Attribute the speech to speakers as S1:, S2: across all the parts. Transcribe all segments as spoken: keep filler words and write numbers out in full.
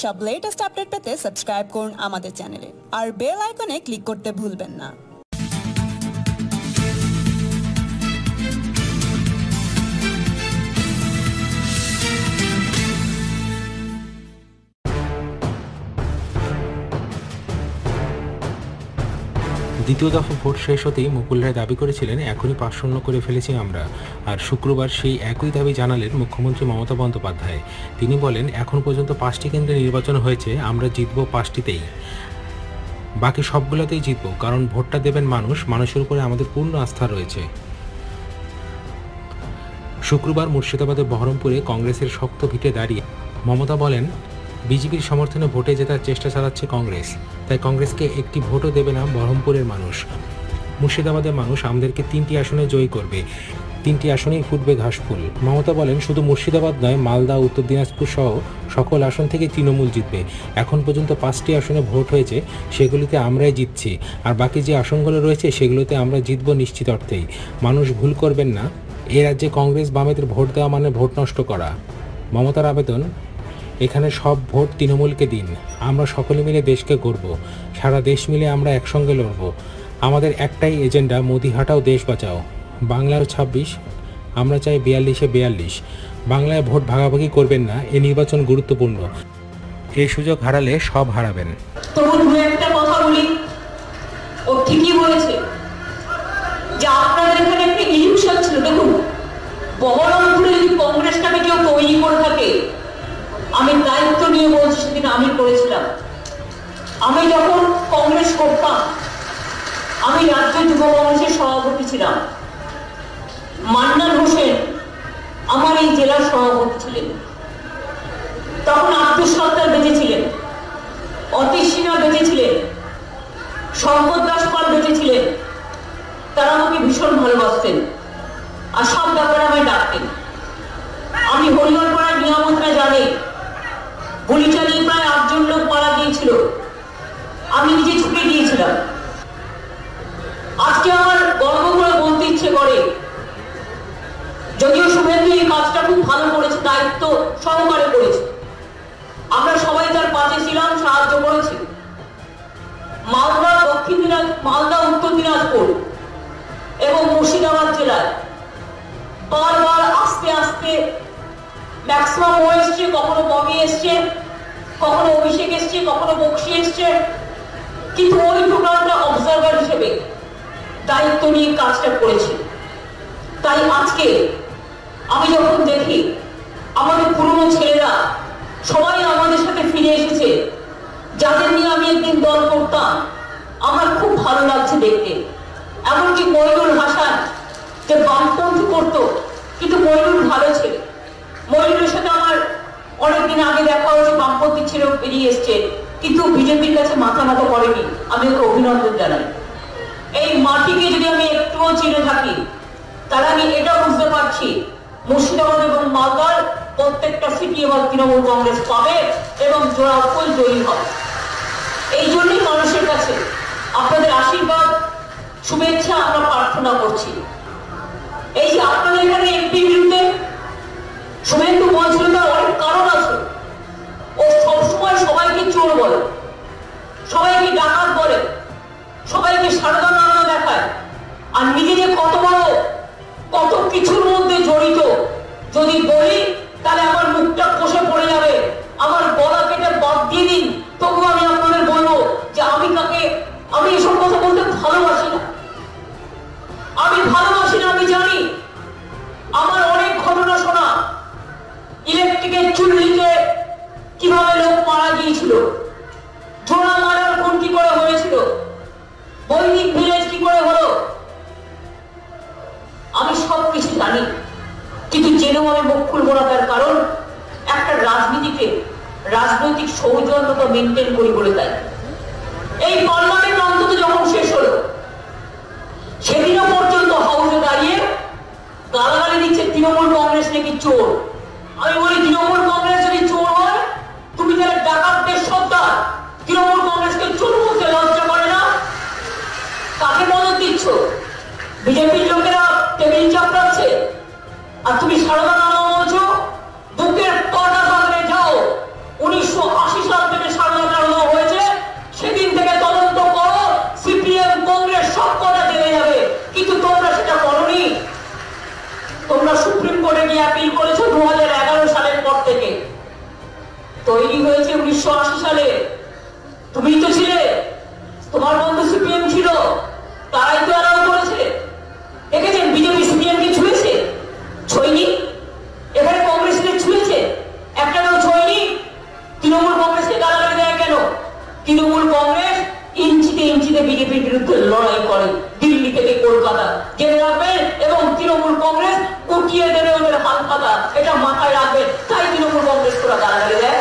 S1: সব latest update পেতে subscribe করুন আমাদের চ্যানেলে আর বেল আইকনে ক্লিক করতে ভুলবেন না।
S2: দ্বিতীয় দফা ভোট শেষ হতেই মুকুল রায় দাবি করেছিলেন এখনই পাঁচ শূন্য করে ফেলেছি আমরা। আর শুক্রবার সেই একই দাবি জানালেন মুখ্যমন্ত্রী মমতা বন্দ্যোপাধ্যায়। তিনি বলেন, এখন পর্যন্ত পাঁচটি কেন্দ্রে নির্বাচন হয়েছে, আমরা জিতব পাঁচটিতেই, বাকি সবগুলোতেই জিতব, কারণ ভোটটা দেবেন মানুষ, মানুষের উপরে আমাদের পূর্ণ আস্থা রয়েছে। শুক্রবার মুর্শিদাবাদের বহরমপুরে কংগ্রেসের শক্ত ভিটে দাঁড়িয়ে মমতা বলেন, বিজেপির সমর্থনে ভোটে জেতার চেষ্টা চালাচ্ছে কংগ্রেস, তাই কংগ্রেসকে একটি ভোটও দেবে না বহরমপুরের মানুষ। মুর্শিদাবাদের মানুষ আমাদেরকে তিনটি আসনে জয়ী করবে, তিনটি আসনেই ফুটবে ঘাসফুল। মমতা বলেন, শুধু মুর্শিদাবাদ নয়, মালদা, উত্তর দিনাজপুর সহ সকল আসন থেকে তৃণমূল জিতবে। এখন পর্যন্ত পাঁচটি আসনে ভোট হয়েছে, সেগুলিতে আমরাই জিতছি, আর বাকি যে আসনগুলো রয়েছে সেগুলোতে আমরা জিতব নিশ্চিত অর্থেই। মানুষ ভুল করবেন না, এ রাজ্যে কংগ্রেস বামেদের ভোট দেওয়া মানে ভোট নষ্ট করা। মমতার আবেদন, এখানে সব ভোট তৃণমূলকে দিন, আমরা সকলে মিলে দেশকে গড়ব, সারা দেশ মিলে আমরা একসঙ্গে লড়ব। আমাদের একটাই এজেন্ডা, মোদি হাটাও দেশ বাঁচাও। বাংলার ছাব্বিশ, আমরা চাই বিয়াল্লিশে বিয়াল্লিশ। বাংলায় ভোট ভাগাভাগি করবেন না, এ নির্বাচন গুরুত্বপূর্ণ, এই সুযোগ হারালে সব হারাবেন।
S3: তবু দু একটা কথা বলি, ও ঠিকই বলেছে যে আপনাদের এখানে একটা ইলিউশন ছিল। দেখুন, বহরমপুরে যদি কংগ্রেসটাকে কেউ তৈরি করে থাকে, আমি দায়িত্ব নিয়ে বলছি, সেদিন আমি করেছিলাম। আমি যখন কংগ্রেস করতাম, আমি রাজ্য যুব কংগ্রেসের সভাপতি ছিলাম। মান্নান হোসেন আমার এই জেলার সভাপতি ছিলেন। তখন আব্দুল সত্তার বেঁচে ছিলেন, অতীশ সিনহা বেঁচে ছিলেন, শঙ্কর দাস পাল বেঁচে ছিলেন। তারা আমাকে ভীষণ ভালোবাসতেন আর সব ব্যাপারে আমায় ডাকতেন। আমি হরিহরপাড়ার নিয়ামতরা জানে, গুলি চালিয়ে প্রায় আটজন লোক মারা গিয়েছিল, আমি নিজে ছুটে গিয়েছিলাম। আজকে আমার গর্ব করে বলতে ইচ্ছে করে, যদিও শুভেন্দু এই কাজটা খুব ভালো করেছে, দায়িত্ব সহকারে করেছে, আমরা সবাই তার পাশে ছিলাম, সাহায্য করেছি। মালদা, দক্ষিণ দিনাজপুর, মালদা, উত্তর দিনাজপুর এবং মুর্শিদাবাদ জেলায় বারবার আস্তে আস্তে ম্যাক্সিমাম ও এসছে, কখনো ববি এসছে, কখনো অভিষেক এসছে, কখনো বক্সি এসছে, কিন্তু ওই টোটালটা অবজারভার হিসেবে দায়িত্ব নিয়ে কাজটা করেছে। তাই আজকে আমি যখন দেখি আমাদের পুরনো ছেলেরা সবাই আমাদের সাথে ফিরে এসেছে, যাদের নিয়ে আমি একদিন দল করতাম, আমার খুব ভালো লাগছে দেখতে। এমনকি মইনুল হাসান, যে বামপন্থী করতো, কিন্তু মইনুল ভালো ছেলে, মইনুলের সাথে আমার অনেকদিন আগে দেখা হয়েছে, বামপন্থী ছেলে বেরিয়ে এসছে, কিন্তু বিজেপির কাছে মাথা নত করেনি, আমি ওকে অভিনন্দন জানাই। এই মাটিকে যদি আমি একটুও চিনে থাকি, তাহলে আমি এটা বুঝতে পারছি মুর্শিদাবাদ এবং মালদার প্রত্যেকটা সিটি এবার তৃণমূল কংগ্রেস পাবে এবং জোড়া ফুল জয়ী হবে। এই জন্যই মানুষের কাছে আপনাদের আশীর্বাদ, শুভেচ্ছা আমরা প্রার্থনা করছি। এই যে আপনাদের এখানে এমপি বিরুদ্ধে শুভেন্দু বলছিল, তার অনেক কারণ আছে। ও সবসময় সবাইকে চোর বলে, সবাইকে ডাকাত বলে, সবাইকে সারদা নাড়া দেখায়, আর নিজে যে কত বড় কত কিছুর মধ্যে জড়িত যদি বলি, তাহলে আমার মুখটা কষে পড়ে যাবে, আমার গলা কেটে বাদ দিয়ে দিন, তবু আমি আপনাদের বলবো যে আমি তাকে, আমি এসব কথা বলতে ভালোবাসি না, আমি ভালোবাসি না। আমি জানি আমার অনেক ঘটনা শোনা, ইলেকট্রিকের চুল্লিতে কিভাবে লোক মারা গিয়েছিল, জোড়া মারার খুন কি করে হয়েছিল, বৈদিক ভিলেজ কি করে হলো, আমি সব কিছু জানি, কিন্তু জেনেও আমি মুখ খুলবো না। তার কারণ একটা রাজনীতিকে রাজনৈতিক সৌজন্যতা মেনটেন করি বলে। তাই এই পার্লামেন্ট অন্তত যখন শেষ হলো, সেদিনও পর্যন্ত হাউসে দাঁড়িয়ে গালাগালি দিচ্ছে তৃণমূল কংগ্রেস নাকি চোর। আমি বলি, তৃণমূল কংগ্রেস যদি চোর হয়, তুমি তাহলে ডাকাতদের সর্দার, তৃণমূল কংগ্রেসকে চোর বলতে লজ্জা করে না? কাকে মদত দিচ্ছ? বিজেপির লোকেরা টেবিল চাপড়াচ্ছে, আর তুমি সারদা নামা বলছো। বুকের কটা থাকলে যাও, উনিশশো আশি সাল তৈরি হয়েছে উনিশশো আশি সালে, তুমি তো ছিলে, তোমার বন্ধু সিপিএম ছিল, তারাই তো অ্যালাউ করেছে। দেখেছেন বিজেপি সিপিএম কে ছুঁয়েছে? ছুঁয়নি। এখানে কংগ্রেসকে ছুঁয়েছে? একটা কেউ ছুঁয়নি। তৃণমূল কংগ্রেসকে গালাগালি দেয় কেন? তৃণমূল কংগ্রেস ইঞ্চিতে ইঞ্চিতে বিজেপির বিরুদ্ধে লড়াই করে, দিল্লি থেকে কলকাতা, জেনে রাখবেন। এবং তৃণমূল কংগ্রেস উঠিয়ে দেবে ওদের হাত পাতা, এটা মাথায় রাখবেন। তাই তৃণমূল কংগ্রেস করা গালাগালি দেয়।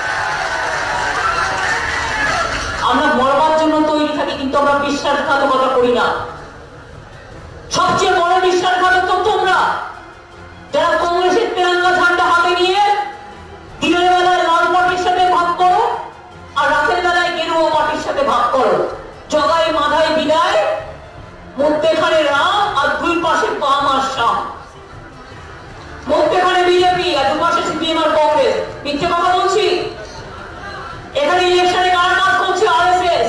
S3: আমরা মরবার জন্য তৈরি থাকি, কিন্তু আমরা বিশ্বাসঘাতকতা করি না। সবচেয়ে বড় বিশ্বাসঘাতক তো তোমরা, যারা কংগ্রেসের তেরঙ্গা ঝান্ডা হাতে নিয়ে দিনের বেলায় লাল পার্টির সাথে ভাগ করো আর রাতের বেলায় গেরুয়া পার্টির সাথে ভাগ করো। জগাই মাথায় বিদায়, মধ্যেখানে রাম আর দুই পাশে বাম আর শাম। মধ্যেখানে বিজেপি আর দুপাশে সিপিএম আর কংগ্রেস। মিথ্যে কথা বলছি? এখানে ইলেকশনে কার কাজ করছে? আরএসএস।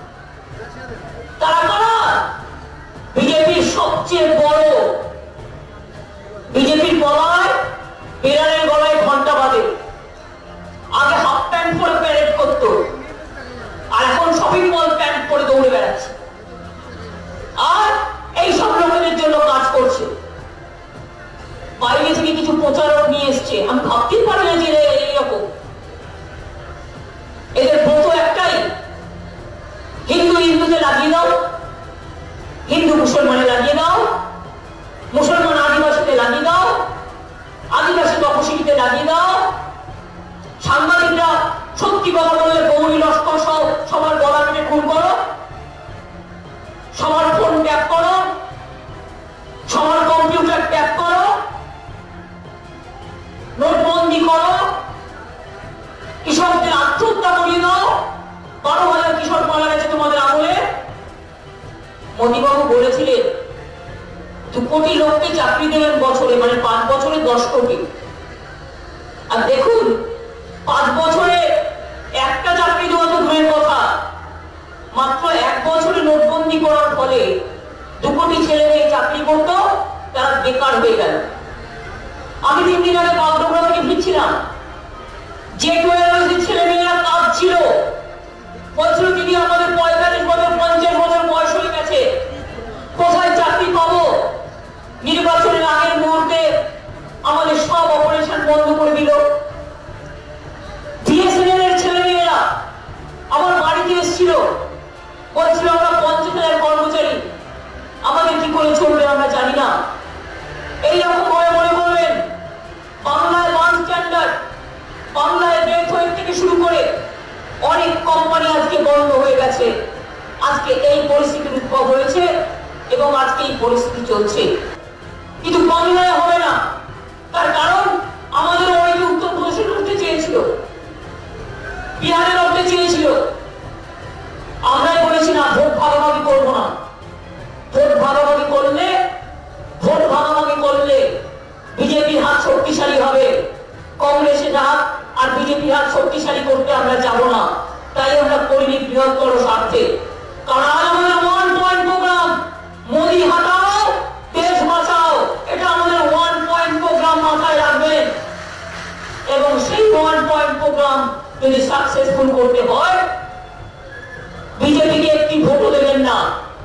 S3: তারা কারা? বিজেপির সবচেয়ে বড়। বিজেপির গলায়, বিড়ালের গলায় ঘন্টা বাজে। আগে হাফ প্যান্ট পরে প্যারেড করতো, আর এখন শপিং মল প্যান্ট পরে দৌড়ে বেড়াচ্ছে। আর এই সব লোকেদের জন্য কাজ করছে। বাইরে থেকে কিছু প্রচারক নিয়ে এসছে, আমি ভাবতেই পারি না যে এইরকম। এদের ব্রত একটাই, হিন্দু হিন্দুতে লাগিয়ে দাও, হিন্দু মুসলমানে লাগিয়ে দাও, মুসলমান আদিবাসীতে লাগিয়ে দাও, আদিবাসী তপশিলীতে লাগিয়ে দাও। সাংবাদিকরা সত্যি কথা বললে গৌরী লস্কর সহ সবার গলা কেটে খুন করো, সবার ফোন ট্যাপ করো, সবার কম্পিউটার ট্যাপ করো, নোটবন্দি করো, কৃষকদের আত্মহত্যা করিয়ে দাও। বারো হাজার কৃষক মারা গেছে তোমাদের আমলে। মোদীবাবু বলেছিলেন দু কোটি লোককে চাকরি দেবেন বছরে, মানে পাঁচ বছরে দশ কোটি। আর দেখুন, পাঁচ বছরে একটা চাকরি দেওয়া তো দূরের কথা, মাত্র এক বছরে নোটবন্দি করার ফলে দু কোটি ছেলে মেয়ে চাকরি করতো, তারা বেকার হয়ে গেল। আমি তিন দিন আগে বাগডোগরা থেকে ফিরছিলাম, যে টুয়েলভ ছেলে মেয়েরা কাজ ছিল, বলছিল দিদি আমাদের পঁয়তাল্লিশ বছর পঞ্চাশ বছর বয়স হয়ে গেছে, কোথায় চাকরি পাবো? নির্বাচনের আগের মুহূর্তে আমাদের সব অপারেশন বন্ধ করে দিল। বিএসএনএল এর ছেলে মেয়েরা আমার বাড়িতে এসেছিল, বলছিল আমরা পঞ্চাশ হাজার কর্মচারী, আমাদের কি করে চলবে আমরা জানি না। এইরকম ভাবে মনে করবেন বাংলায় ওয়ান স্ট্যান্ডার্ড, বাংলায় বেথ থেকে শুরু করে অনেক কোম্পানি আজকে বন্ধ হয়ে গেছে। আজকে এই পরিস্থিতির উদ্ভব হয়েছে এবং আজকে এই পরিস্থিতি চলছে। কিন্তু বাংলায় হবে না, তার কারণ আমাদের অনেকে উত্তরপ্রদেশে লড়তে চেয়েছিল, বিহারে লড়তে চেয়েছিল। আমরাই বলেছি না, ভোট ভাগাভাগি করবো না। ভোট ভাগাভাগি করলে ভোট ভাগাভাগি করলে বিজেপির হাত শক্তিশালী হবে, কংগ্রেসের হাত আর বিজেপির হাত শক্তিশালী করতে আমরা যাব না। তাই আমরা করিনি বৃহত্তর স্বার্থে। কারণ আমাদের ওয়ান পয়েন্ট প্রোগ্রাম, মোদি হাটাও দেশ বাঁচাও, এটা আমাদের ওয়ান পয়েন্ট প্রোগ্রাম, মাথায় রাখবেন। এবং সেই ওয়ান পয়েন্ট প্রোগ্রাম যদি সাকসেসফুল করতে হয়, বিজেপিকে একটি ভোটও দেবেন না,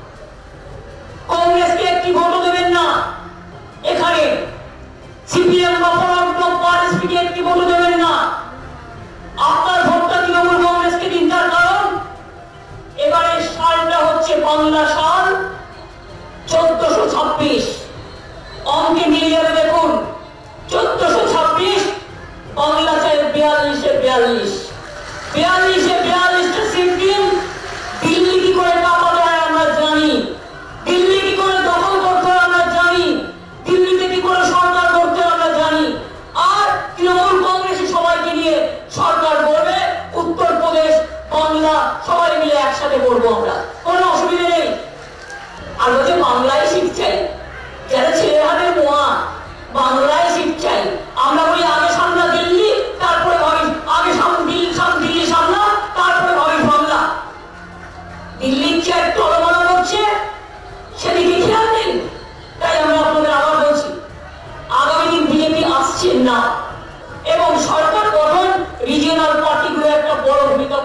S3: কংগ্রেসকে একটি ভোটও দেবেন না, এখানে সিপিএম বা আরএসপিকে একটি ভোটও দেবেন না। আপনার ভোটটা তৃণমূল কংগ্রেসকে দিন। তার কারণ এবারে সালটা হচ্ছে বাংলা সাল চোদ্দশো ছাব্বিশ। অঙ্কে মিলে যাবে, দেখুন চোদ্দশো ছাব্বিশ, বাংলা চাই বিয়াল্লিশে বিয়াল্লিশ, বিয়াল্লিশে বিয়াল্লিশটা সিট দিন। দিল্লি কি করে কাঁপাতে হয় আমরা জানি, দিল্লি কি করে দখল করতে হয় আমরা জানি, দিল্লিতে কি করে সরকার করতে হয় আমরা জানি। আর তৃণমূল কংগ্রেসের সবাইকে নিয়ে সরকার করবে, উত্তরপ্রদেশ বাংলা সবাই মিলে একসাথে করবো আমরা, কোনো অসুবিধা নেই। আর হচ্ছে বাংলায় সিট চাই, যারা ছেলে হাতের মোয়া, বাংলায় সিট চাই। আমরা বলি আগে সামলা দিল্লি, তারপরে ভাবি আগে দিল্লি দিল্লি সামলা, তারপরে ভাবি বাংলা। দিল্লির চেয়ার টলমল করছে, সেদিকে খেয়াল নেই। তাই আমরা আপনাদের আবার বলছি, আগামী দিন বিজেপি আসছেন না এবং সরকার গঠন রিজিওনাল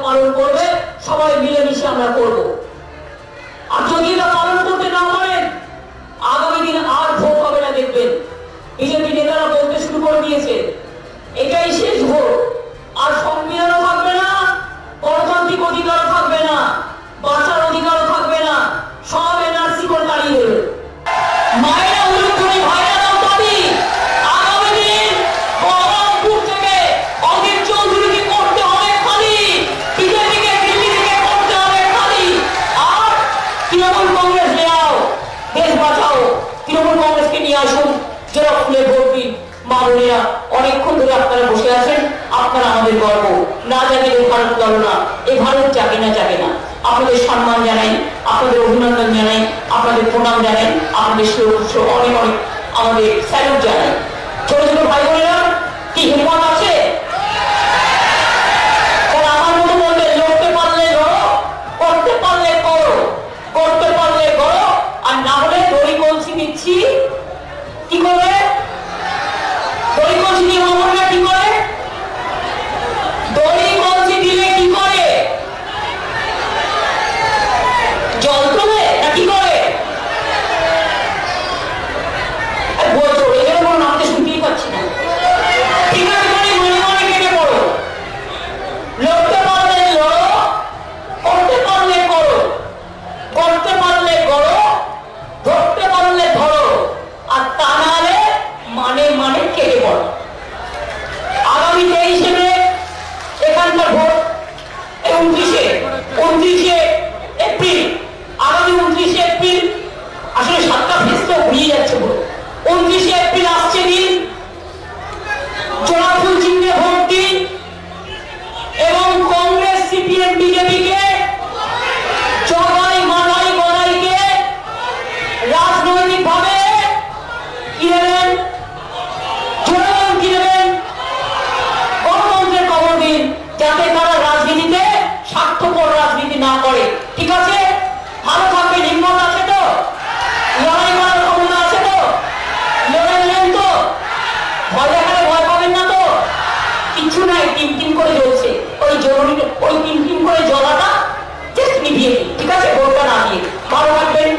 S3: পালন করবে, সবাই মিলেমিশে আমরা করব। আর যদি এটা পালন করতে না পারেন, আগামী দিনে আর ভোট হবে না। দেখবেন বিজেপি নেতারা বলতে শুরু করে দিয়েছে এটাই শেষ ভোট, আর সংবিধানও থাকবে না, গণতান্ত্রিক অধিকারও থাকবে না, বাঁচার অধিকারও থাকবে না, সব এনআরসি করে দাঁড়িয়ে দেবে। মায়েরা উলুখুনি ভাইরা দাও দাবি, আগামী দিন বহরমপুর থেকে অধীর চৌধুরীকে করতে হবে খালি, বিজেপিকে দিল্লি থেকে করতে হবে খালি, আর তৃণমূল কংগ্রেস নেও, দেশ বাঁচাও, তৃণমূল কংগ্রেসকে নিয়ে আসুন, যারা ফুলে ভোট দিন। মা বোনেরা, অনেকক্ষণ ধরে আপনারা বসে আছেন, আপনারা আমাদের গর্ব। না জাগলে ভারত গর্ব না, এই ভারত জাগে না জাগে না। আপনাদের সম্মান জানাই, আপনাদের অভিনন্দন জানাই, আপনাদের প্রণাম জানাই, আপনাদের অনেক অনেক আমাদের স্যালুট জানাই। ছোট ছোট ভাই বোনেরা, কি হিম্মত আছে? আমার মতো বলবে, লড়তে পারলে লড়ো, করতে পারলে করো, করতে পারলে করো, আর না হলে দড়ি কলসি দিচ্ছি। কি করবে? দড়ি কলসি দিয়ে মামুনরা কি করে? দড়ি কলসি দিলে কি করে? জল তোলে না কি করে? বলছো এখানে কোনো নামতে শুনতেই পাচ্ছি না। ঠিক আছে, মনে মনে কেটে পড়ো। লড়তে পারলে লড়ো, করতে পারলে করো, করতে পারলে করো, ধরতে পারলে ধরো, আর তা না হলে মানে মানে কেটে পড়ো। আগামী তেইশে মে এখানকার ভোট, উনত্রিশে উনত্রিশে এপ্রিল, আগামী উনত্রিশে এপ্রিল, আসলে সাতটা ফেস তো ঘুরিয়ে যাচ্ছে ভোট। উনত্রিশে এপ্রিল আসছে দিন, জোড়াফুল চিহ্নে ভোট দিন এবং কংগ্রেস, সিপিএম, বিজেপিকে জগাই মালাই গলাইকে রাজনৈতিক ভাবে কি দেবেন, জনগণ কি দেবেন, গণতন্ত্রের খবর দিন, যাতে তারা রাজনীতিতে স্বার্থপর রাজনীতি না করে। ঠিক আছে? ভালো থাকবে, হিম্মত আছে তো, লড়াই করার ক্ষমতা আছে তো, লড়ে নেন তো, ভয় দেখালে ভয় পাবেন না তো। কিছু নাই, টিম টিম করে জ্বলছে, ওই জরুরি ওই টিম টিম করে জ্বলাটা জাস্ট নিভিয়ে দিন। ঠিক আছে? ভোটটা না দিয়ে ভালো থাকবেন।